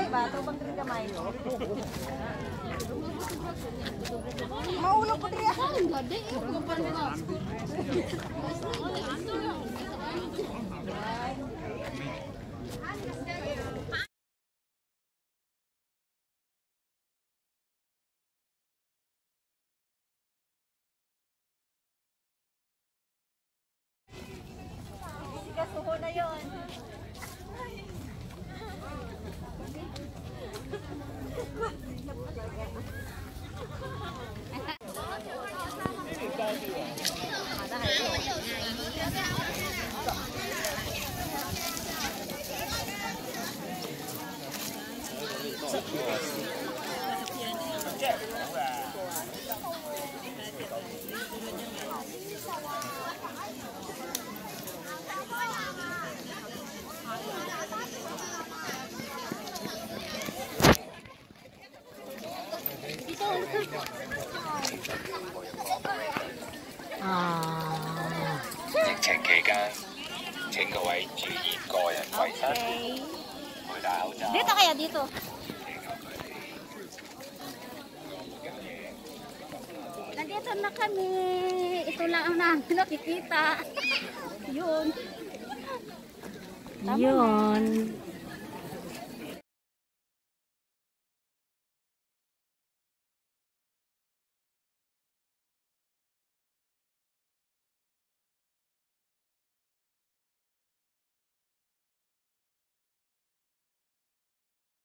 ba? Tubang rin gamay. Maulog ko diya. Suho na yun. 疫情期間，請各位注意個人衞生，佩戴口罩。 Dito kaya dito. Nandito na kami. Ito lang ang namin nakikita. Yun. Yun.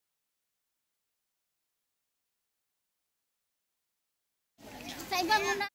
Sa iba muna.